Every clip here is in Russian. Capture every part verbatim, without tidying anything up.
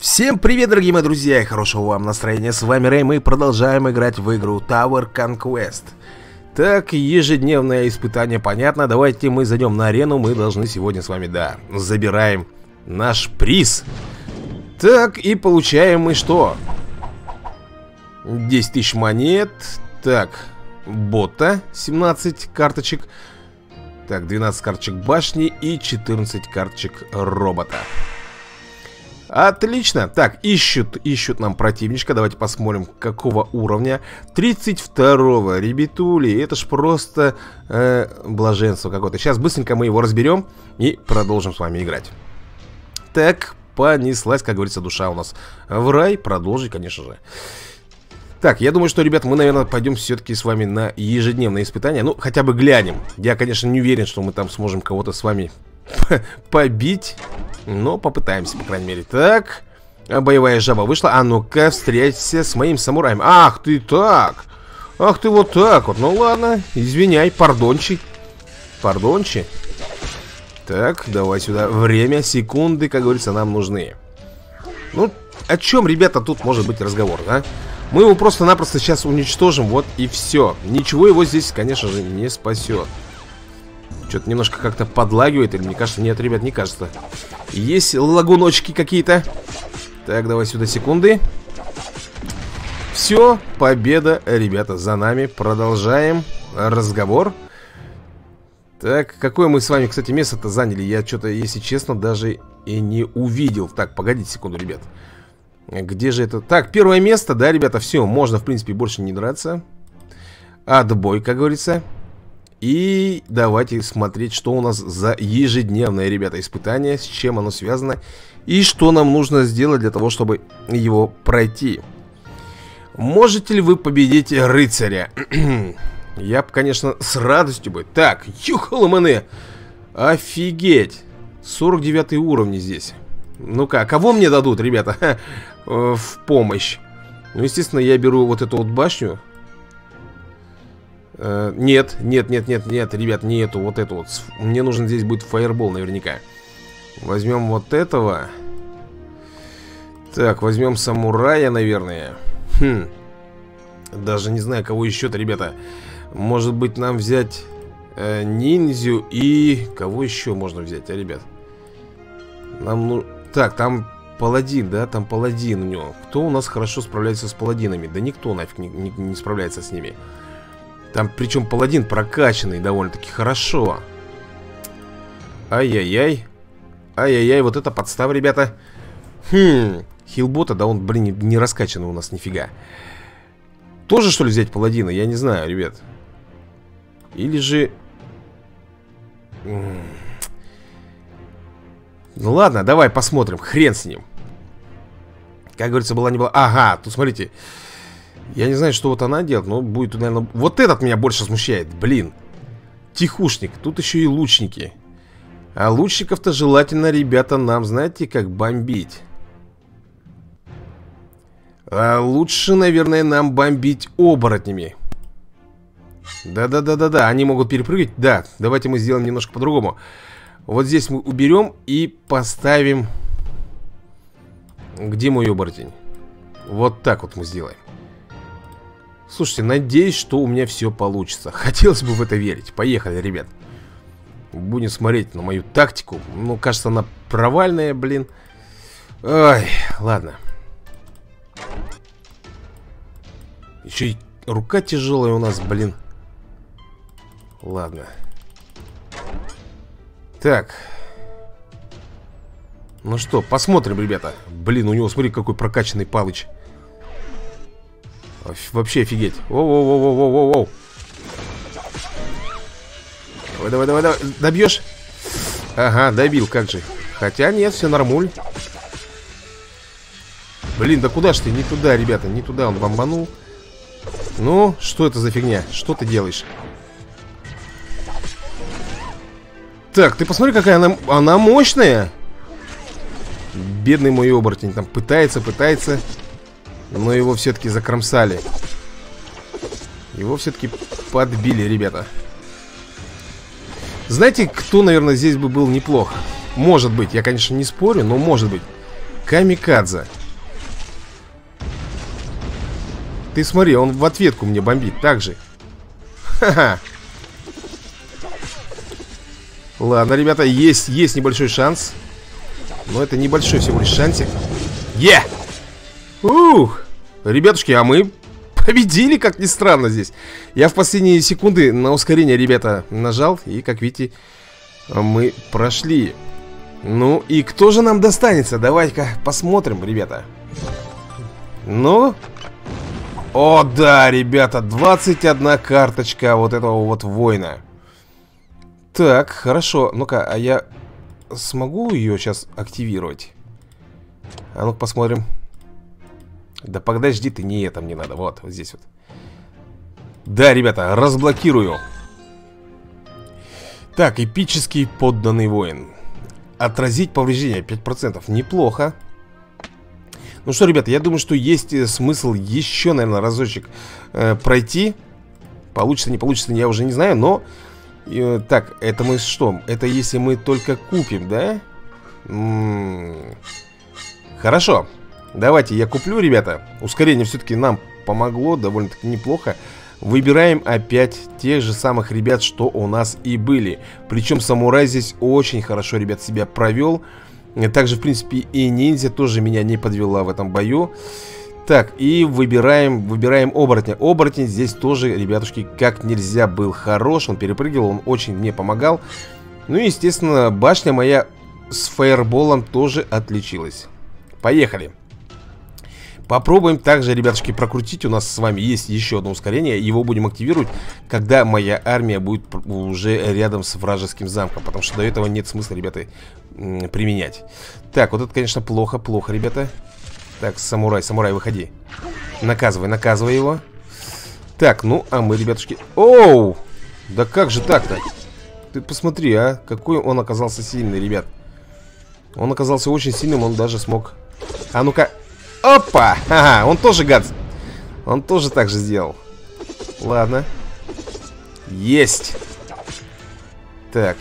Всем привет, дорогие мои друзья, и хорошего вам настроения. С вами Рэй, мы продолжаем играть в игру Tower Conquest. Так, ежедневное испытание, понятно. Давайте мы зайдем на арену. Мы должны сегодня с вами, да, забираем наш приз. Так, и получаем мы что? десять тысяч монет. Так, бота семнадцать карточек. Так, двенадцать карточек башни и четырнадцать карточек робота. Отлично. Так, ищут, ищут нам противничка. Давайте посмотрим, какого уровня. тридцать второго, ребятули. Это ж просто э, блаженство какое-то. Сейчас быстренько мы его разберем и продолжим с вами играть. Так, понеслась, как говорится, душа у нас в рай. Продолжить, конечно же. Так, я думаю, что, ребят, мы, наверное, пойдем все-таки с вами на ежедневные испытания. Ну, хотя бы глянем. Я, конечно, не уверен, что мы там сможем кого-то с вами побить, но попытаемся, по крайней мере. Так, боевая жаба вышла. А ну-ка, встреться с моим самураем. Ах ты так. Ах ты вот так вот. Ну ладно, извиняй, пардончи. Пардончи. Так, давай сюда. Время, секунды, как говорится, нам нужны. Ну, о чем, ребята, тут может быть разговор, да? Мы его просто-напросто сейчас уничтожим, вот и все. Ничего его здесь, конечно же, не спасет. Что-то немножко как-то подлагивает. Или мне кажется, нет, ребят, не кажется. Есть лагуночки какие-то. Так, давай сюда секунды. Все, победа, ребята, за нами. Продолжаем разговор. Так, какое мы с вами, кстати, место-то заняли? Я что-то, если честно, даже и не увидел. Так, погодите секунду, ребят. Где же это? Так, первое место, да, ребята, все, можно, в принципе, больше не драться. Отбой, как говорится. И давайте смотреть, что у нас за ежедневное, ребята, испытание, с чем оно связано и что нам нужно сделать для того, чтобы его пройти. Можете ли вы победить рыцаря? Я бы, конечно, с радостью бы. Так, юхалмане. Офигеть. сорок девятый уровень здесь. Ну-ка, а кого мне дадут, ребята, в помощь? Ну, естественно, я беру вот эту вот башню. Uh, нет, нет, нет, нет, нет, ребят, не эту, вот эту вот. Мне нужен здесь будет фаербол наверняка. Возьмем вот этого. Так, возьмем самурая, наверное. Хм. Даже не знаю, кого еще-то, ребята. Может быть, нам взять э, ниндзю и... Кого еще можно взять, а, ребят? Нам ну... Так, там паладин, да? Там паладин у него. Кто у нас хорошо справляется с паладинами? Да никто нафиг не, не, не справляется с ними. Там, причем, паладин прокачанный довольно-таки хорошо. Ай-яй-яй. Ай-яй-яй, вот это подстава, ребята. Хм, хилбота, да он, блин, не, не раскачанный у нас нифига. Тоже, что ли, взять паладина? Я не знаю, ребят. Или же... Ну ладно, давай посмотрим, хрен с ним. Как говорится, была не была. Ага, тут смотрите. Я не знаю, что вот она делает, но будет, наверное... Вот этот меня больше смущает, блин. Тихушник, тут еще и лучники. А лучников-то желательно, ребята, нам, знаете, как бомбить. А лучше, наверное, нам бомбить оборотнями. Да-да-да-да-да, они могут перепрыгать. Да, давайте мы сделаем немножко по-другому. Вот здесь мы уберем и поставим... Где мой оборотень? Вот так вот мы сделаем. Слушайте, надеюсь, что у меня все получится. Хотелось бы в это верить. Поехали, ребят. Будем смотреть на мою тактику. Ну, кажется, она провальная, блин. Ой, ладно. Еще и рука тяжелая у нас, блин. Ладно. Так. Ну что, посмотрим, ребята. Блин, у него, смотри, какой прокачанный палыч. Вообще офигеть. Воу-воу-воу-воу-воу-воу. Давай, давай, давай, давай. Добьешь? Ага, добил, как же. Хотя нет, все нормуль. Блин, да куда ж ты? Не туда, ребята, не туда. Он бомбанул. Ну, что это за фигня? Что ты делаешь? Так, ты посмотри, какая она... Она мощная. Бедный мой оборотень там пытается, пытается. Но его все-таки закромсали. Его все-таки подбили, ребята. Знаете, кто, наверное, здесь бы был неплох? Может быть, я, конечно, не спорю, но может быть. Камикадзе. Ты смотри, он в ответку мне бомбит. Так же. Ха-ха. Ладно, ребята, есть, есть небольшой шанс. Но это небольшой всего лишь шансик. Е! Ух! Ребятушки, а мы победили, как ни странно, здесь. Я в последние секунды на ускорение, ребята, нажал. И, как видите, мы прошли. Ну, и кто же нам достанется? Давай-ка посмотрим, ребята. Ну... О, да, ребята, двадцать одна карточка вот этого вот воина. Так, хорошо. Ну-ка, а я смогу ее сейчас активировать? А ну-ка посмотрим. Да подожди ты, не это мне надо. Вот, вот здесь вот. Да, ребята, разблокирую. Так, эпический подданный воин. Отразить повреждения пять процентов. Неплохо. Ну что, ребята, я думаю, что есть смысл еще, наверное, разочек э, пройти. Получится, не получится, я уже не знаю, но... Э, так, это мы что? Это если мы только купим, да? М-м-м. Хорошо. Давайте я куплю, ребята. Ускорение все-таки нам помогло довольно-таки неплохо. Выбираем опять тех же самых ребят, что у нас и были. Причем самурай здесь очень хорошо, ребят, себя провел. Также, в принципе, и ниндзя тоже меня не подвела в этом бою. Так, и выбираем, выбираем оборотня. Оборотень здесь тоже, ребятушки, как нельзя был хорош. Он перепрыгивал, он очень мне помогал. Ну и, естественно, башня моя с фаерболом тоже отличилась. Поехали. Попробуем также, ребятушки, прокрутить. У нас с вами есть еще одно ускорение. Его будем активировать, когда моя армия будет уже рядом с вражеским замком. Потому что до этого нет смысла, ребята, применять. Так, вот это, конечно, плохо, плохо, ребята. Так, самурай, самурай, выходи. Наказывай, наказывай его. Так, ну, а мы, ребятушки... Оу! Да как же так-то? Ты посмотри, а. Какой он оказался сильный, ребят. Он оказался очень сильным, он даже смог... А ну-ка... Опа! Ага, он тоже гад. Он тоже так же сделал. Ладно. Есть. Так.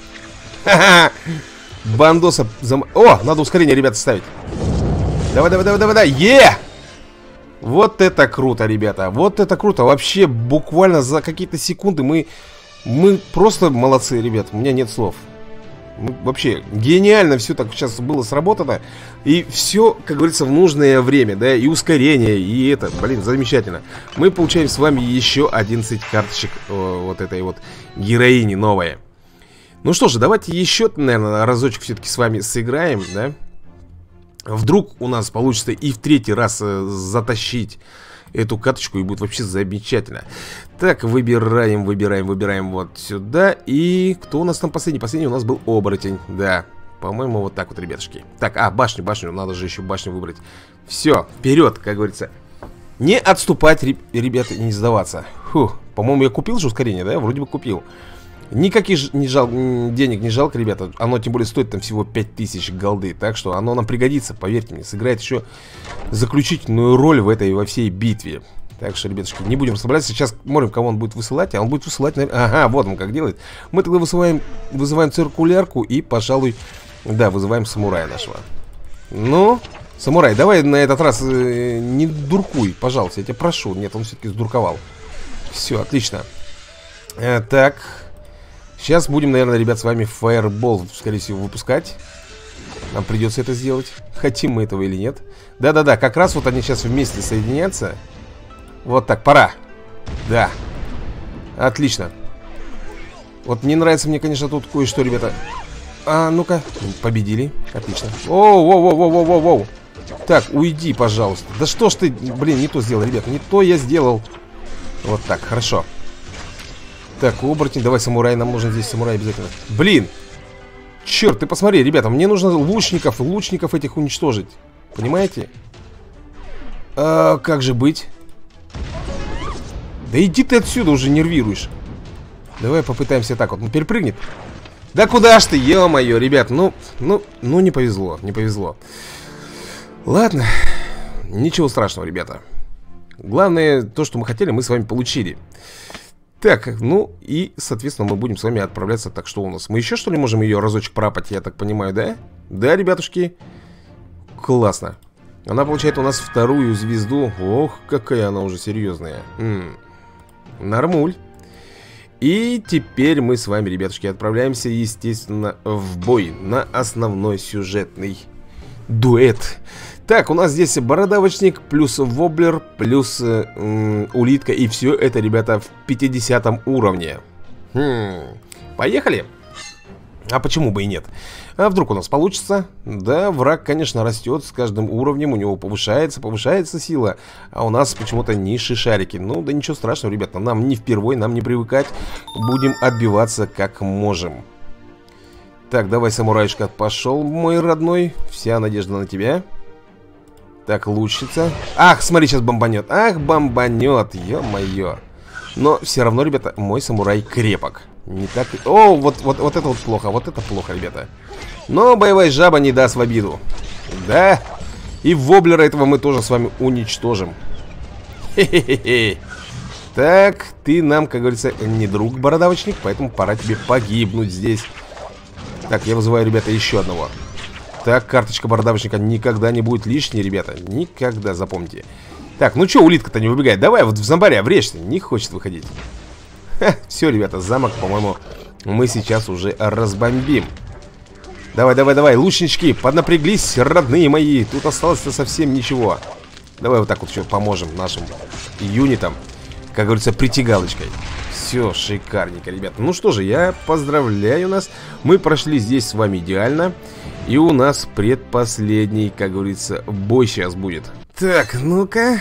Ха-ха! Бандоса зам... О, надо ускорение, ребята, ставить. Давай, давай, давай, давай, давай. Е! Вот это круто, ребята. Вот это круто. Вообще, буквально за какие-то секунды мы... Мы просто молодцы, ребят. У меня нет слов. Мы вообще гениально все так сейчас было сработано. И все, как говорится, в нужное время, да. И ускорение, и это, блин, замечательно. Мы получаем с вами еще одиннадцать карточек о, вот этой вот героини новой. Ну что же, давайте еще, наверное, разочек все-таки с вами сыграем, да. Вдруг у нас получится и в третий раз э, затащить эту карточку, и будет вообще замечательно. Так, выбираем, выбираем, выбираем вот сюда. И кто у нас там последний? Последний у нас был оборотень, да. По-моему, вот так вот, ребятушки. Так, а, башню, башню, надо же еще башню выбрать. Все, вперед, как говорится. Не отступать, ребята, и не сдаваться. Фух, по-моему, я купил же ускорение, да? Вроде бы купил. Никаких не жал, денег не жалко, ребята. Оно тем более стоит там всего пять тысяч голды. Так что оно нам пригодится, поверьте мне. Сыграет еще заключительную роль в этой, во всей битве. Так что, ребятушки, не будем расслабляться. Сейчас смотрим, кого он будет высылать. А он будет высылать, наверное... Ага, вот он как делает. Мы тогда высылаем, вызываем циркулярку и, пожалуй, да, вызываем самурая нашего. Ну, самурай, давай на этот раз э, не дуркуй, пожалуйста, я тебя прошу. Нет, он все-таки сдурковал. Все, отлично. э, Так... Сейчас будем, наверное, ребят, с вами фаербол, скорее всего, выпускать. Нам придется это сделать. Хотим мы этого или нет. Да-да-да, как раз вот они сейчас вместе соединятся. Вот так, пора. Да. Отлично. Вот не нравится мне, конечно, тут кое-что, ребята. А, ну-ка. Победили. Отлично. Оу-воу-воу-воу-воу-воу. Так, уйди, пожалуйста. Да что ж ты, блин, не то сделал, ребята. Не то я сделал. Вот так, хорошо. Так, оборотень, давай самурай, нам нужен здесь самурай обязательно. Блин! Черт, ты посмотри, ребята, мне нужно лучников, лучников этих уничтожить. Понимаете? А, как же быть? Да иди ты отсюда, уже нервируешь. Давай попытаемся так вот, он перепрыгнет. Да куда ж ты, ё-моё, ребят, ну, ну, ну не повезло, не повезло. Ладно, ничего страшного, ребята. Главное, то, что мы хотели, мы с вами получили. Так, ну и, соответственно, мы будем с вами отправляться. Так, что у нас? Мы еще, что ли, можем ее разочек пропать, я так понимаю, да? Да, ребятушки. Классно. Она получает у нас вторую звезду. Ох, какая она уже серьезная. М-м. Нормуль. И теперь мы с вами, ребятушки, отправляемся, естественно, в бой на основной сюжетный дуэт. Так, у нас здесь бородавочник, плюс воблер, плюс э, улитка. И все это, ребята, в пятидесятом уровне. Хм, поехали. А почему бы и нет? А вдруг у нас получится? Да, враг, конечно, растет с каждым уровнем. У него повышается, повышается сила. А у нас почему-то низшие шарики. Ну, да ничего страшного, ребята. Нам не впервой, нам не привыкать. Будем отбиваться как можем. Так, давай, самурайшка, пошел, мой родной. Вся надежда на тебя. Так, лучница. Ах, смотри, сейчас бомбанет. Ах, бомбанет, ё-моё. Но все равно, ребята, мой самурай крепок. Не так... О, вот, вот, вот это вот плохо, вот это плохо, ребята. Но боевая жаба не даст в обиду. Да. И воблера этого мы тоже с вами уничтожим. Хе-хе-хе. Так, ты нам, как говорится, не друг, бородавочник. Поэтому пора тебе погибнуть здесь. Так, я вызываю, ребята, еще одного. Так, карточка бородавочника никогда не будет лишней, ребята. Никогда, запомните. Так, ну что, улитка-то не выбегает? Давай, вот в зомбаря врежься. Не хочет выходить. Ха, все, ребята, замок, по-моему, мы сейчас уже разбомбим. Давай, давай, давай, лучнички, поднапряглись, родные мои. Тут осталось-то совсем ничего. Давай вот так вот еще поможем нашим юнитам, как говорится, притягалочкой. Все, шикарненько, ребята. Ну что же, я поздравляю нас. Мы прошли здесь с вами идеально. И у нас предпоследний, как говорится, бой сейчас будет. Так, ну-ка.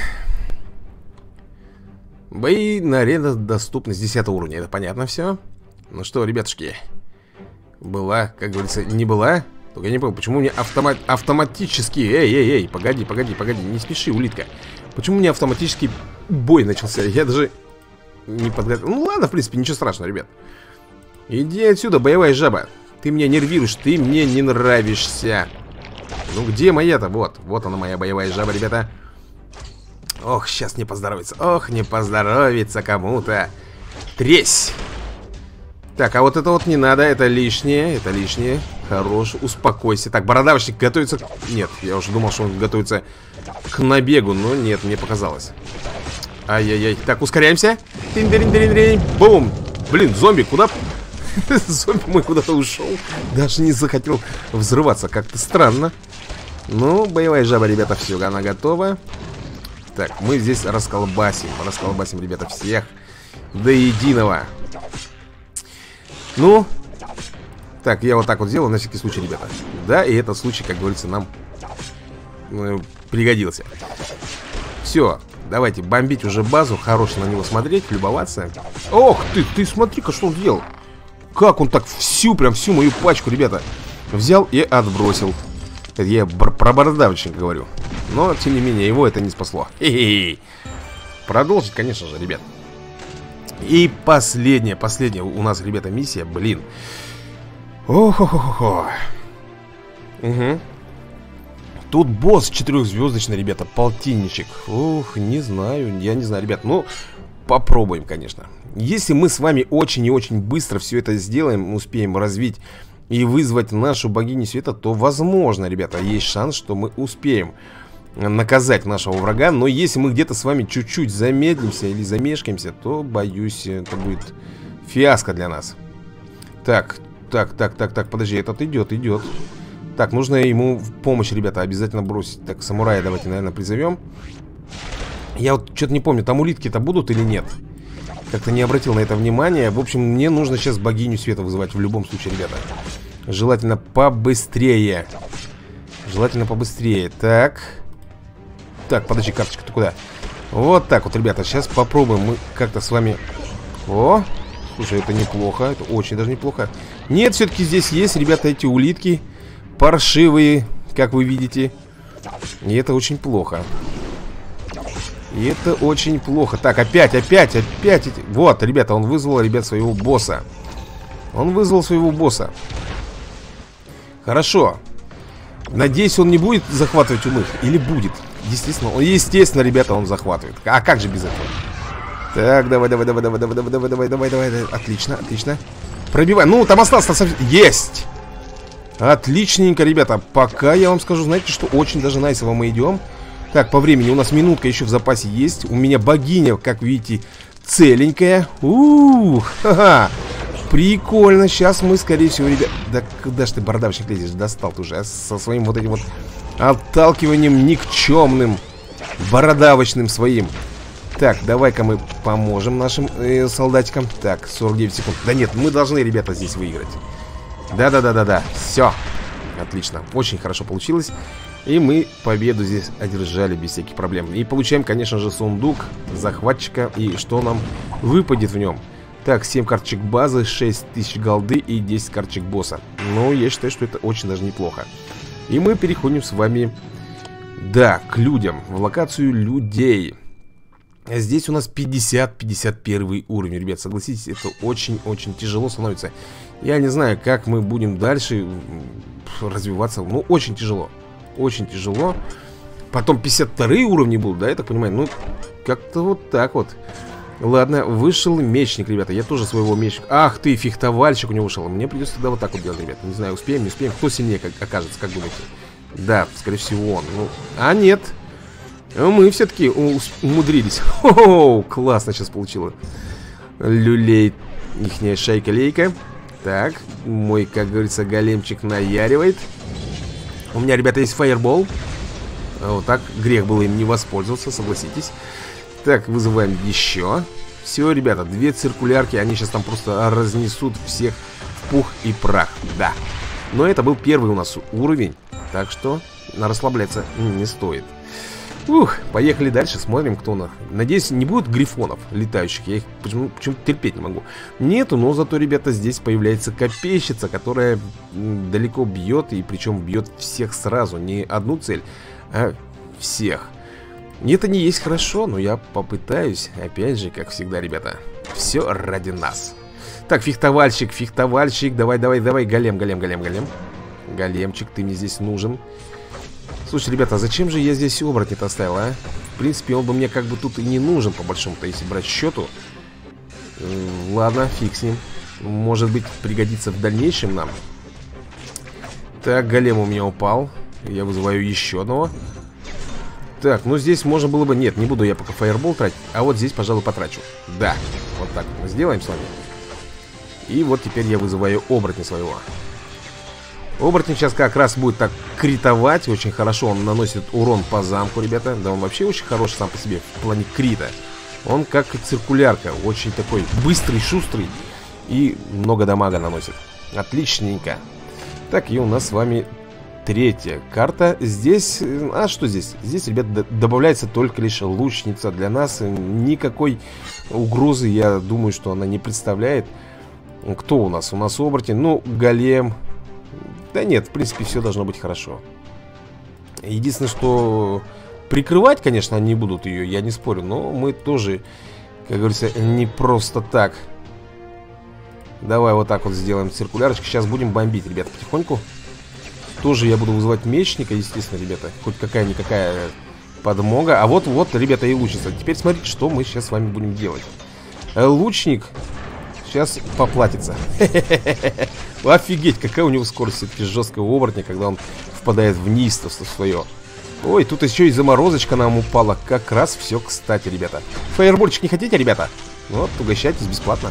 Бои на арена доступны с десятого уровня. Это понятно все. Ну что, ребятушки, была, как говорится, не была. Только я не понял, почему мне автомат автоматически... Эй, эй, эй, погоди, погоди, погоди, не спеши, улитка. Почему у меня автоматически бой начался? Я даже не подготовил. Ну ладно, в принципе, ничего страшного, ребят. Иди отсюда, боевая жаба. Ты меня нервируешь, ты мне не нравишься. Ну где моя-то? Вот, вот она, моя боевая жаба, ребята. Ох, сейчас не поздоровится. Ох, не поздоровится кому-то. Тресь. Так, а вот это вот не надо, это лишнее, это лишнее. Хорош, успокойся. Так, бородавочник готовится... Нет, я уже думал, что он готовится к набегу, но нет, мне показалось. Ай-яй-яй. Так, ускоряемся. Тин-дин-дин-дин. Бум. Блин, зомби, куда... Зомби мой куда-то ушел. Даже не захотел взрываться, как-то странно. Ну, боевая жаба, ребята, все, она готова. Так, мы здесь расколбасим. Расколбасим, ребята, всех до единого. Ну, так, я вот так вот сделал на всякий случай, ребята. Да, и этот случай, как говорится, нам э, пригодился. Все, давайте бомбить уже базу. Хорошо на него смотреть, любоваться. Ох ты, ты смотри-ка, что он сделал. Как он так всю, прям всю мою пачку, ребята, взял и отбросил. Это я про бородавочника говорю. Но, тем не менее, его это не спасло. Хе-хе-хе. Продолжить, конечно же, ребят. И последняя, последняя у нас, ребята, миссия, блин. Ох-ох-ох-ох. Угу. Тут босс четырехзвездочный, ребята, полтинничек. Ух, не знаю, я не знаю, ребят. Ну, попробуем, конечно. Если мы с вами очень и очень быстро все это сделаем, успеем развить и вызвать нашу богиню света, то, возможно, ребята, есть шанс, что мы успеем наказать нашего врага. Но если мы где-то с вами чуть-чуть замедлимся или замешкаемся, то, боюсь, это будет фиаско для нас. Так, так, так, так, так, подожди, этот идет, идет. Так, нужно ему помощь, ребята, обязательно бросить. Так, самурая давайте, наверное, призовем. Я вот что-то не помню, там улитки-то будут или нет? Как-то не обратил на это внимания. В общем, мне нужно сейчас богиню света вызывать в любом случае, ребята. Желательно побыстрее. Желательно побыстрее. Так. Так, подожди, карточка, ты куда? Вот так вот, ребята, сейчас попробуем мы как-то с вами... О, слушай, это неплохо, это очень даже неплохо. Нет, все-таки здесь есть, ребята, эти улитки паршивые, как вы видите. И это очень плохо. И это очень плохо. Так, опять, опять, опять эти... Вот, ребята, он вызвал, ребят, своего босса. Он вызвал своего босса. Хорошо. Надеюсь, он не будет захватывать умных. Или будет? Естественно, он, естественно, ребята, он захватывает. А как же без этого? Так, давай, давай, давай, давай, давай, давай, давай, давай, давай, давай. Отлично, отлично. Пробивай. Ну, там осталось совсем... Есть! Отличненько, ребята. Пока я вам скажу, знаете, что очень даже найсово мы идем. Так, по времени у нас минутка еще в запасе есть. У меня богиня, как видите, целенькая. Ух, ха-ха. Прикольно. Сейчас мы, скорее всего, ребят... Да куда ж ты, бородавочник, лезешь? Достал ты уже со своим вот этим вот отталкиванием никчемным, бородавочным своим. Так, давай-ка мы поможем нашим э, солдатикам. Так, сорок девять секунд. Да нет, мы должны, ребята, здесь выиграть. Да-да-да-да-да. Все. Отлично. Очень хорошо получилось. И мы победу здесь одержали без всяких проблем. И получаем, конечно же, сундук захватчика. И что нам выпадет в нем? Так, семь карточек базы, шесть тысяч голды и десять карточек босса. Ну, я считаю, что это очень даже неплохо. И мы переходим с вами, да, к людям. В локацию людей. Здесь у нас пятьдесят пятьдесят первый уровень. Ребят, согласитесь, это очень-очень тяжело становится. Я не знаю, как мы будем дальше развиваться. Ну, очень тяжело. Очень тяжело. Потом пятьдесят вторые уровни будут, да, я так понимаю. Ну, как-то вот так вот. Ладно, вышел мечник, ребята. Я тоже своего мечника. Ах ты, фехтовальщик у него вышел. Мне придется тогда вот так вот делать, ребята. Не знаю, успеем, не успеем. Кто сильнее как окажется, как думаете? Да, скорее всего он. Ну, а нет. Мы все-таки умудрились. О, классно сейчас получилось. Люлей, ихняя шайка-лейка. Так, мой, как говорится, големчик наяривает. У меня, ребята, есть фаербол. Вот так, грех было им не воспользоваться, согласитесь. Так, вызываем еще. Все, ребята, две циркулярки. Они сейчас там просто разнесут всех в пух и прах. Да. Но это был первый у нас уровень. Так что на расслабляться не стоит. Ух, поехали дальше, смотрим, кто у нас. Надеюсь, не будет грифонов летающих. Я их почему-то почему терпеть не могу. Нету, но зато, ребята, здесь появляется копейщица, которая далеко бьет. И причем бьет всех сразу. Не одну цель, а всех. Это не есть хорошо, но я попытаюсь. Опять же, как всегда, ребята, все ради нас. Так, фехтовальщик, фехтовальщик. Давай, давай, давай, голем, голем, голем, голем. Големчик, ты мне здесь нужен. Слушай, ребята, а зачем же я здесь оборотня-то оставил, а? В принципе, он бы мне как бы тут и не нужен, по большому-то, если брать счету. Ладно, фиг с ним. Может быть, пригодится в дальнейшем нам. Так, голем у меня упал. Я вызываю еще одного. Так, ну здесь можно было бы... Нет, не буду я пока фаербол тратить. А вот здесь, пожалуй, потрачу. Да, вот так мы сделаем с вами. И вот теперь я вызываю оборотня своего. Оборотень сейчас как раз будет так критовать. Очень хорошо он наносит урон по замку, ребята. Да он вообще очень хороший сам по себе в плане крита. Он как циркулярка. Очень такой быстрый, шустрый. И много дамага наносит. Отличненько. Так, и у нас с вами... Третья карта. Здесь... А что здесь? Здесь, ребят, добавляется только лишь лучница. Для нас никакой угрозы, я думаю, что она не представляет. Кто у нас? У нас оборотень. Ну, голем. Да нет, в принципе, все должно быть хорошо. Единственное, что... Прикрывать, конечно, они будут ее, я не спорю. Но мы тоже, как говорится, не просто так. Давай вот так вот сделаем циркулярочку. Сейчас будем бомбить, ребят, потихоньку. Тоже я буду вызывать мечника, естественно, ребята. Хоть какая-никакая подмога. А вот-вот, ребята, и лучница. Теперь смотрите, что мы сейчас с вами будем делать. Лучник сейчас поплатится. Офигеть, какая у него скорость все-таки жесткая у оборотня, когда он впадает в неистовство свое. Ой, тут еще и заморозочка нам упала. Как раз все кстати, ребята. Фаербольчик не хотите, ребята? Вот, угощайтесь бесплатно.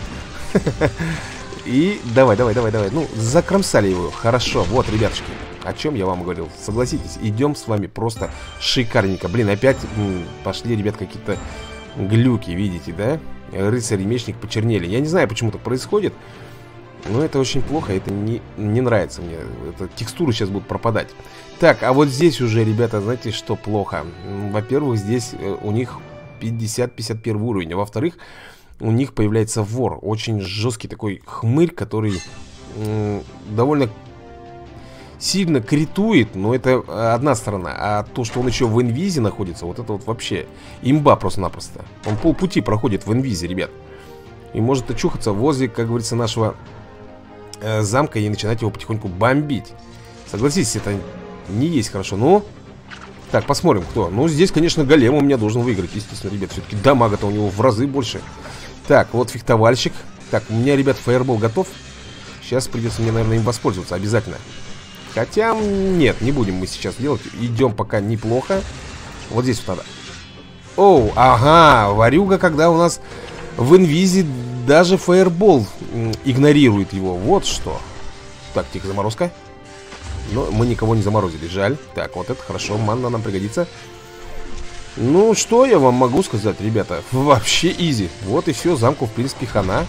И давай, давай, давай, давай. Ну, закромсали его. Хорошо, вот, ребятушки. О чем я вам говорил? Согласитесь, идем с вами просто шикарненько. Блин, опять м, пошли, ребят, какие-то глюки, видите, да? Рыцарь и мечник почернели. Я не знаю, почему так происходит. Но это очень плохо, это не, не нравится мне. Это, текстуры сейчас будут пропадать. Так, а вот здесь уже, ребята, знаете, что плохо? Во-первых, здесь у них пятьдесят пятьдесят первый уровень. А во-вторых, у них появляется вор. Очень жесткий такой хмырь, который м, довольно сильно критует. Но это одна сторона. А то, что он еще в инвизе находится, вот это вот вообще имба просто-напросто. Он полпути проходит в инвизе, ребят. И может очухаться возле, как говорится, нашего э, замка и начинать его потихоньку бомбить. Согласитесь, это не есть хорошо. Ну, так, посмотрим, кто. Ну, здесь, конечно, голем у меня должен выиграть, естественно, ребят. Все-таки дамага-то у него в разы больше. Так, вот фехтовальщик. Так, у меня, ребят, фаербол готов. Сейчас придется мне, наверное, им воспользоваться обязательно. Хотя, нет, не будем мы сейчас делать. Идем пока неплохо. Вот здесь вот надо. Оу, ага, варюга, когда у нас в инвизе даже фаербол игнорирует его. Вот что. Так, тихо, заморозка. Но мы никого не заморозили, жаль. Так, вот это хорошо, манна нам пригодится. Ну, что я вам могу сказать, ребята? Вообще изи. Вот и все, замку, в принципе, хана.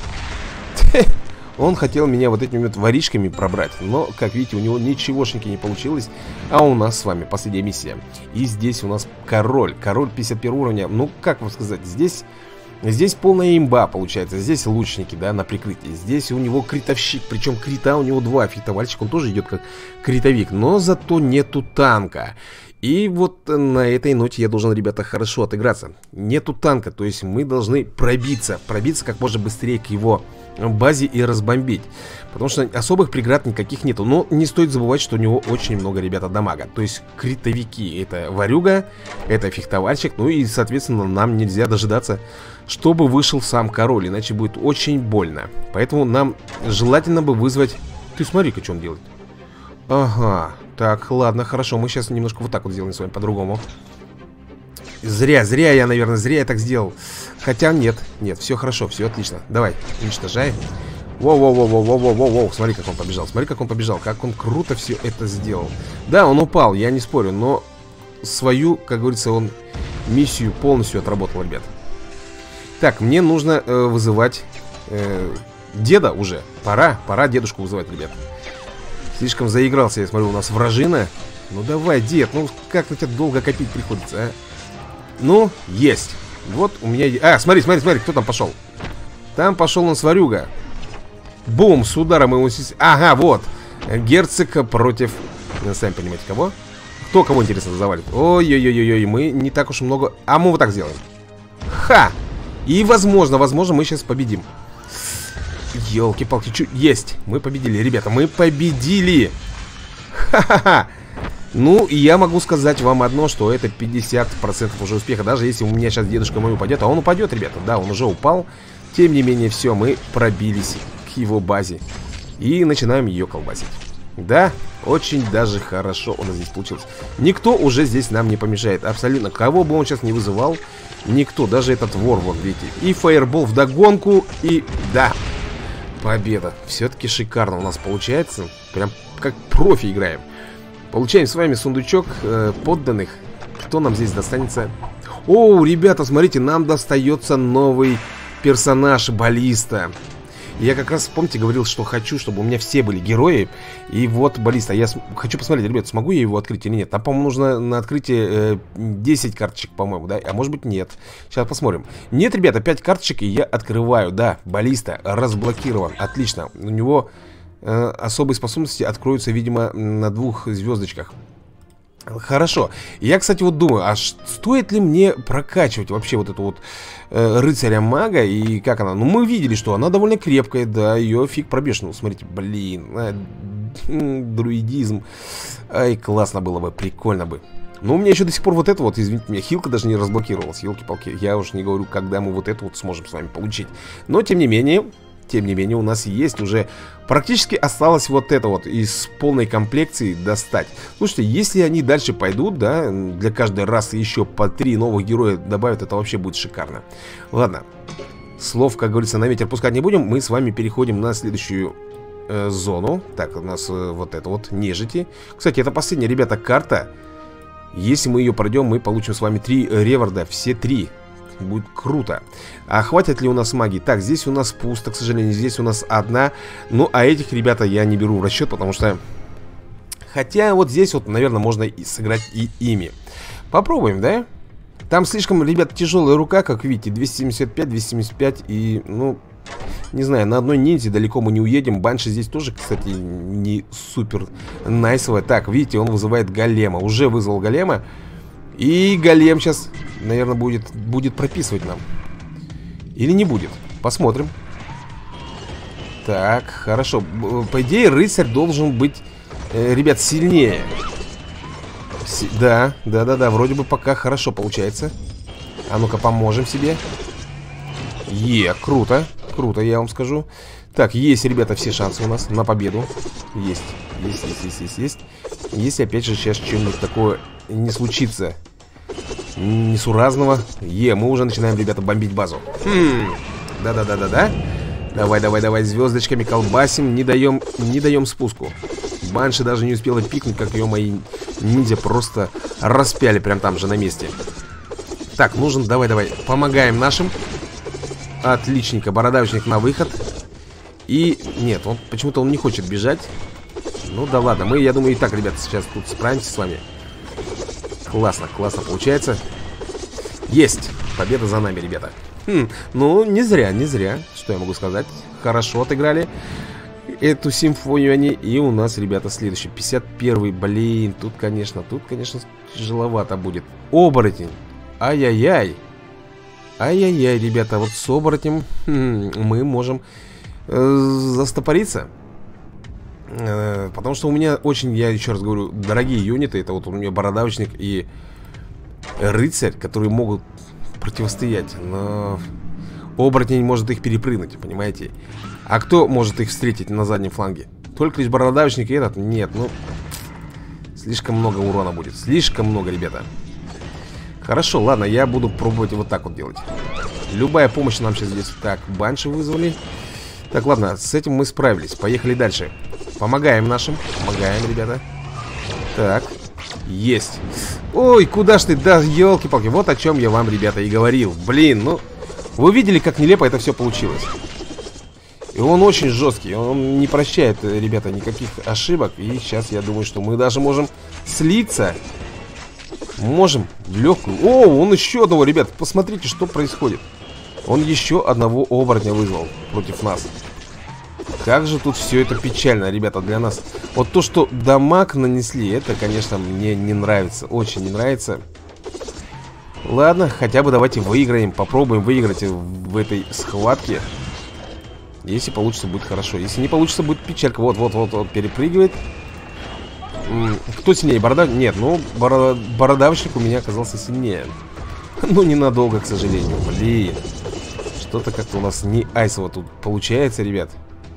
Он хотел меня вот этими вот воришками пробрать. Но, как видите, у него ничегошеньки не получилось. А у нас с вами последняя миссия. И здесь у нас король. Король пятьдесят первого уровня. Ну, как вам сказать, здесь... Здесь полная имба получается. Здесь лучники, да, на прикрытии. Здесь у него критовщик. Причем крита у него два. Фехтовальщик, он тоже идет как критовик. Но зато нету танка. И вот на этой ноте я должен, ребята, хорошо отыграться. Нету танка, то есть мы должны пробиться. Пробиться как можно быстрее к его базе и разбомбить. Потому что особых преград никаких нету. Но не стоит забывать, что у него очень много, ребята, дамага. То есть критовики. Это варюга, это фехтовальщик. Ну и, соответственно, нам нельзя дожидаться, чтобы вышел сам король. Иначе будет очень больно. Поэтому нам желательно бы вызвать... Ты смотри-ка, что он делает. Ага. Так, ладно, хорошо. Мы сейчас немножко вот так вот сделаем с вами по-другому. Зря, зря я, наверное, зря я так сделал. Хотя нет, нет, все хорошо, все отлично. Давай, уничтожай. Воу-воу-воу-воу-воу-воу-воу. Смотри, как он побежал, смотри, как он побежал. Как он круто все это сделал. Да, он упал, я не спорю, но свою, как говорится, он миссию полностью отработал, ребят. Так, мне нужно э, вызывать э, деда уже. Пора, пора дедушку вызывать, ребят. Слишком заигрался, я смотрю, у нас вражина. Ну давай, дед, ну как на тебя долго копить приходится, а? Ну, есть. Вот у меня... А, смотри, смотри, смотри, кто там пошел. Там пошел он сварюга. Бум, с ударом ему... Ага, вот. Герцог против... Сами понимаете, кого? Кто кого, интересно, завалит? Ой-ой-ой-ой, мы не так уж много... А мы вот так сделаем. Ха! И возможно, возможно, мы сейчас победим. Ёлки-палки, чуть... Есть, мы победили, ребята, мы победили. Ха-ха-ха. Ну, и я могу сказать вам одно, что это пятьдесят процентов уже успеха. Даже если у меня сейчас дедушка мой упадет. А он упадет, ребята, да, он уже упал. Тем не менее, все, мы пробились к его базе. И начинаем ее колбасить. Да, очень даже хорошо у нас здесь получилось. Никто уже здесь нам не помешает. Абсолютно, кого бы он сейчас не вызывал, никто, даже этот вор, вот видите. И фаербол вдогонку, и да, победа. Все-таки шикарно у нас получается. Прям как профи играем. Получаем с вами сундучок э, подданных. Кто нам здесь достанется? О, ребята, смотрите, нам достается новый персонаж, баллиста. Я как раз, помните, говорил, что хочу, чтобы у меня все были герои. И вот баллиста. Я хочу посмотреть, ребят, смогу я его открыть или нет. Там, по-моему, нужно на открытие э, десять карточек, по-моему, да? А может быть, нет. Сейчас посмотрим. Нет, ребята, пять карточек, и я открываю. Да, баллиста разблокирован. Отлично. У него... особые способности откроются, видимо, на двух звездочках. Хорошо. Я, кстати, вот думаю, а стоит ли мне прокачивать вообще вот эту вот э, рыцаря-мага? И как она? Ну, мы видели, что она довольно крепкая, да, ее фиг пробежь. Ну, смотрите, блин, а, друидизм. Ай, классно было бы, прикольно бы. Но у меня еще до сих пор вот это вот, извините меня, хилка даже не разблокировалась. Елки-палки, я уж не говорю, когда мы вот это вот сможем с вами получить. Но, тем не менее... Тем не менее, у нас есть уже... Практически осталось вот это вот из полной комплекции достать. Слушайте, если они дальше пойдут, да, для каждой расы еще по три новых героя добавят, это вообще будет шикарно. Ладно, слов, как говорится, на ветер пускать не будем. Мы с вами переходим на следующую э, зону. Так, у нас э, вот это вот нежити. Кстати, это последняя, ребята, карта. Если мы ее пройдем, мы получим с вами три реварда, все три. Будет круто. А хватит ли у нас магии? Так, здесь у нас пусто, к сожалению. Здесь у нас одна. Ну, а этих, ребята, я не беру в расчет, потому что... Хотя вот здесь вот, наверное, можно и сыграть и ими. Попробуем, да? Там слишком, ребята, тяжелая рука, как видите. двести семьдесят пять, двести семьдесят пять. И, ну, не знаю, на одной ниндзе далеко мы не уедем. Банши здесь тоже, кстати, не супер найсовая. Так, видите, он вызывает голема. Уже вызвал голема. И голем сейчас, наверное, будет, будет прописывать нам. Или не будет. Посмотрим. Так, хорошо. По идее, рыцарь должен быть, э, ребят, сильнее. Си да, да, да, да. Вроде бы пока хорошо получается. А ну-ка, поможем себе. Е, круто. Круто, я вам скажу. Так, есть, ребята, все шансы у нас на победу. Есть, есть, есть, есть, есть, есть. Если опять же сейчас что-нибудь такое не случится несуразного. Е, мы уже начинаем, ребята, бомбить базу. Хм, да-да-да-да-да. Давай, давай, давай, звездочками колбасим. Не даем, не даем спуску. Банши даже не успела пикнуть, как ее мои ниндзя просто распяли прям там же на месте. Так, нужен, давай, давай, помогаем нашим. Отличненько, бородавочник на выход. И, нет, он почему-то он не хочет бежать. Ну да ладно, мы, я думаю, и так, ребята, сейчас тут справимся с вами. Классно, классно получается. Есть, победа за нами, ребята. Хм, ну, не зря, не зря. Что я могу сказать? Хорошо отыграли эту симфонию они. И у нас, ребята, следующий пятьдесят первый, блин. Тут, конечно, тут, конечно, тяжеловато будет. Оборотень. Ай-яй-яй. Ай-яй-яй, ребята, вот с оборотнем хм, мы можем э, застопориться. э, Потому что у меня очень, я еще раз говорю, дорогие юниты. Это вот у меня бородавочник и рыцарь, которые могут противостоять. Но оборотень может их перепрыгнуть, понимаете? А кто может их встретить на заднем фланге? Только лишь бородавочник и этот? Нет, ну слишком много урона будет. Слишком много, ребята. Хорошо, ладно, я буду пробовать вот так вот делать. Любая помощь нам сейчас здесь. Так, банши вызвали. Так, ладно, с этим мы справились. Поехали дальше. Помогаем нашим. Помогаем, ребята. Так, есть. Ой, куда ж ты? Да, елки-палки. Вот о чем я вам, ребята, и говорил. Блин, ну вы видели, как нелепо это все получилось. И он очень жесткий. Он не прощает, ребята, никаких ошибок. И сейчас я думаю, что мы даже можем слиться. Можем в легкую. О, он еще одного, ребят, посмотрите, что происходит. Он еще одного оборотня вызвал против нас. Как же тут все это печально, ребята, для нас. Вот то, что дамаг нанесли, это, конечно, мне не нравится. Очень не нравится. Ладно, хотя бы давайте выиграем. Попробуем выиграть в этой схватке. Если получится, будет хорошо. Если не получится, будет печалька. Вот, вот, вот, вот, перепрыгивает. Кто сильнее? Борода? Нет, ну, боро... бородавочник у меня оказался сильнее. Ну, ненадолго, к сожалению. Блин. Что-то как-то у нас не айсово тут получается, ребят.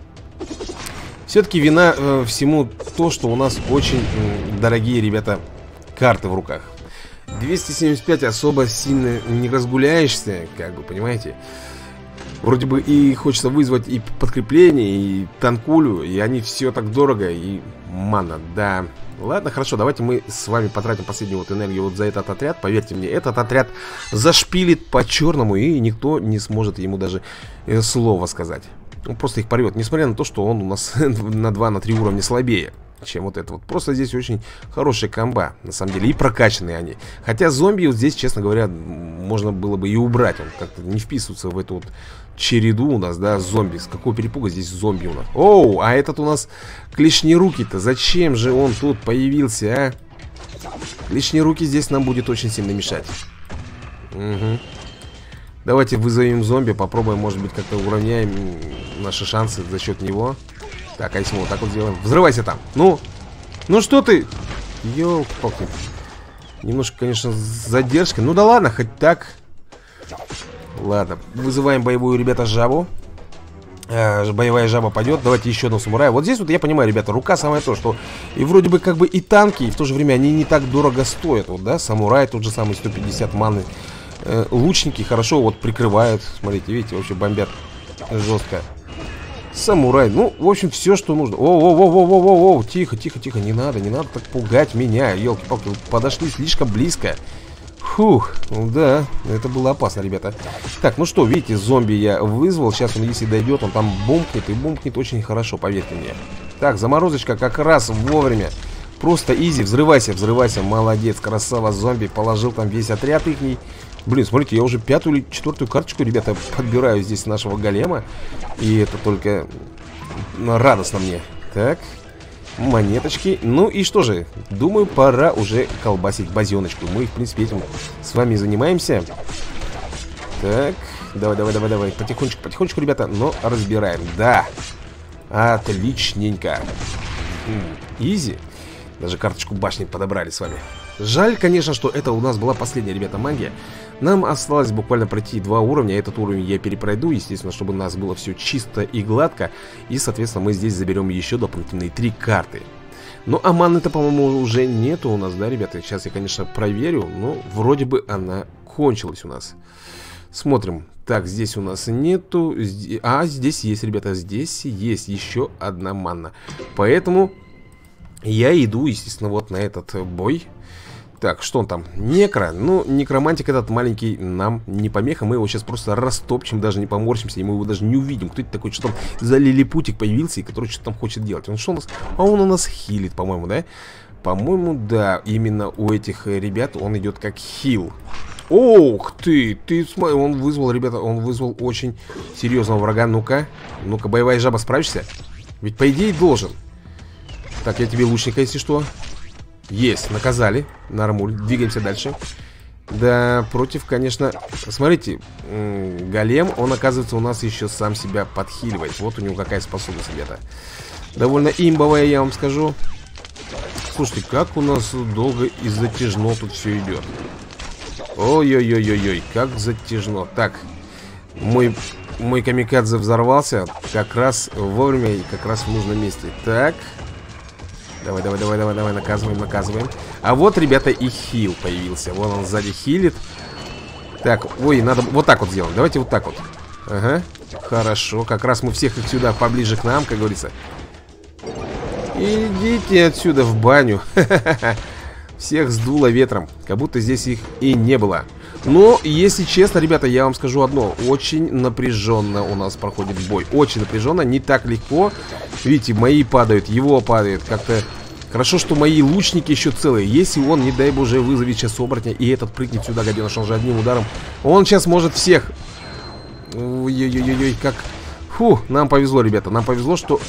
Все-таки вина э, всему то, что у нас очень э, дорогие, ребята, карты в руках. двести семьдесят пять особо сильно не разгуляешься, как бы, понимаете? Вроде бы и хочется вызвать и подкрепление, и танкулю, и они все так дорого, и мана, да. Ладно, хорошо, давайте мы с вами потратим последнюю вот энергию вот за этот отряд. Поверьте мне, этот отряд зашпилит по-черному, и никто не сможет ему даже э, слова сказать. Он просто их порвет, несмотря на то, что он у нас на два-на три уровня слабее, чем вот это вот. Просто здесь очень хорошая комба, на самом деле, и прокачанные они. Хотя зомби вот здесь, честно говоря, можно было бы и убрать. Он как-то не вписывается в эту вот череду у нас, да, зомби. С какого перепуга здесь зомби у нас? Оу, а этот у нас клешнерукий-то. Зачем же он тут появился, а? Клешнерукий здесь нам будет очень сильно мешать. Угу. Давайте вызовем зомби, попробуем, может быть, как-то уравняем наши шансы за счет него. Так, а если мы вот так вот сделаем? Взрывайся там. Ну, ну что ты? Ёлки-палки. Немножко, конечно, с задержкой. Ну да ладно, хоть так. Ладно, вызываем боевую, ребята, жабу. э, Боевая жаба пойдет. Давайте еще одного самурая. Вот здесь вот я понимаю, ребята, рука самое то, что и вроде бы как бы и танки, и в то же время они не так дорого стоят. Вот, да, самурай тот же самый, сто пятьдесят маны. э, Лучники хорошо вот прикрывают. Смотрите, видите, вообще бомбят жестко. Самурай, ну, в общем, все, что нужно. О-о-о-о-о-о-о, тихо, тихо, тихо, не надо, не надо так пугать меня. Елки-палки, подошли слишком близко. Фух, да, это было опасно, ребята. Так, ну что, видите, зомби я вызвал. Сейчас он, если дойдет, он там бумкнет. И бумкнет очень хорошо, поверьте мне. Так, заморозочка как раз вовремя. Просто изи, взрывайся, взрывайся. Молодец, красава, зомби. Положил там весь отряд ихний. Блин, смотрите, я уже пятую или четвертую карточку, ребята, подбираю здесь нашего голема. И это только радостно мне. Так, монеточки. Ну и что же, думаю, пора уже колбасить базеночку. Мы, в принципе, этим с вами занимаемся. Так, давай, давай, давай, давай. Потихонечку, потихонечку, ребята, но разбираем. Да, отличненько. Изи. Даже карточку башни подобрали с вами. Жаль, конечно, что это у нас была последняя, ребята, магия. Нам осталось буквально пройти два уровня. Этот уровень я перепройду, естественно, чтобы у нас было все чисто и гладко. И, соответственно, мы здесь заберем еще дополнительные три карты. Ну, а маны-то, по-моему, уже нету у нас, да, ребята? Сейчас я, конечно, проверю, но вроде бы она кончилась у нас. Смотрим. Так, здесь у нас нету. А, здесь есть, ребята, здесь есть еще одна манна. Поэтому я иду, естественно, вот на этот бой. Так, что он там? Некро. Ну, некромантик этот маленький нам не помеха. Мы его сейчас просто растопчем, даже не поморщимся. И мы его даже не увидим. Кто это такой, что там за лилипутик появился и который что-то там хочет делать? Он что у нас? А он у нас хилит, по-моему, да? По-моему, да. Именно у этих ребят он идет как хил. Ох ты! Ты смотри, он вызвал, ребята, он вызвал очень серьезного врага. Ну-ка. Ну-ка, боевая жаба, справишься? Ведь по идее должен. Так, я тебе лучника, если что. Есть, наказали. Нормуль, двигаемся дальше. Да, против, конечно. Смотрите, голем, он, оказывается, у нас еще сам себя подхиливает. Вот у него какая способность, ребята. Довольно имбовая, я вам скажу. Слушайте, как у нас долго и затяжно тут все идет. Ой-ой-ой-ой-ой, как затяжно. Так, мой, мой камикадзе взорвался как раз вовремя и как раз в нужном месте. Так. Давай, давай, давай, давай, давай, наказываем, наказываем. А вот, ребята, и хил появился. Вон он сзади хилит. Так, ой, надо вот так вот сделать. Давайте вот так вот. Ага, хорошо. Как раз мы всех их сюда поближе к нам, как говорится. Идите отсюда в баню. Всех сдуло ветром. Как будто здесь их и не было. Но, если честно, ребята, я вам скажу одно. Очень напряженно у нас проходит бой. Очень напряженно, не так легко. Видите, мои падают, его падает. Как-то хорошо, что мои лучники еще целые. Если он, не дай боже, вызовет сейчас оборотня, и этот прыгнет сюда, гаденыш, он же одним ударом, он сейчас может всех. Ой-ой-ой-ой, как... Фу, нам повезло, ребята. Нам повезло, что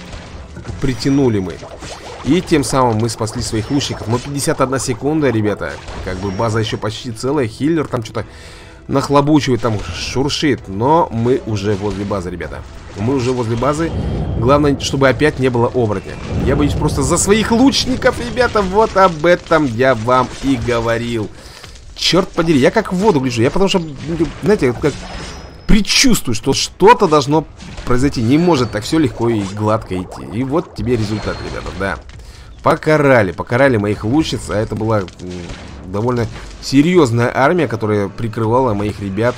притянули мы. И тем самым мы спасли своих лучников. Но пятьдесят одна секунда, ребята. Как бы база еще почти целая. Хиллер там что-то нахлобучивает, там шуршит. Но мы уже возле базы, ребята. Мы уже возле базы. Главное, чтобы опять не было оборотня. Я боюсь просто за своих лучников, ребята. Вот об этом я вам и говорил. Черт подери, я как в воду гляжу. Я потому что, знаете, как предчувствую, что что-то должно произойти. Не может так все легко и гладко идти. И вот тебе результат, ребята, да. Покарали, покарали моих лучниц. А это была довольно серьезная армия, которая прикрывала моих ребят.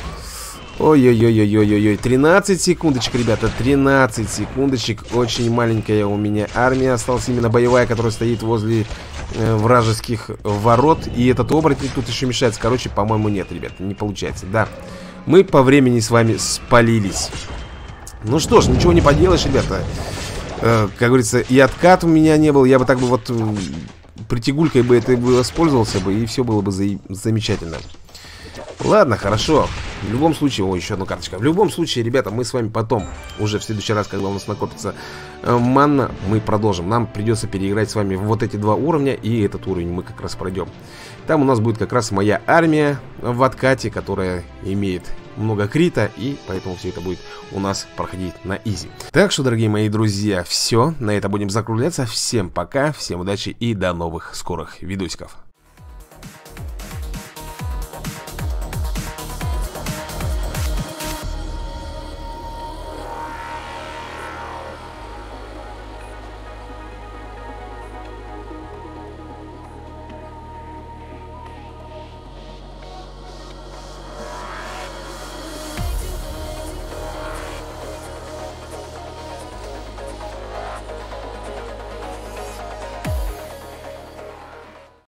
Ой-ой-ой-ой-ой-ой. тринадцать секундочек, ребята, тринадцать секундочек. Очень маленькая у меня армия осталась, именно боевая, которая стоит возле э, вражеских ворот. И этот оборотень тут еще мешается. Короче, по-моему, нет, ребят, не получается. Да, мы по времени с вами спалились. Ну что ж, ничего не поделаешь, ребята. э, Как говорится, и откат у меня не был. Я бы так бы вот э, притягулькой бы это бы воспользовался бы, и все было бы за... замечательно. Ладно, хорошо. В любом случае, о, еще одна карточка. В любом случае, ребята, мы с вами потом, уже в следующий раз, когда у нас накопится э, манна, мы продолжим. Нам придется переиграть с вами вот эти два уровня, и этот уровень мы как раз пройдем. Там у нас будет как раз моя армия в откате, которая имеет много крита, и поэтому все это будет у нас проходить на изи. Так что, дорогие мои друзья, все, на это будем закругляться. Всем пока, всем удачи и до новых скорых видосиков.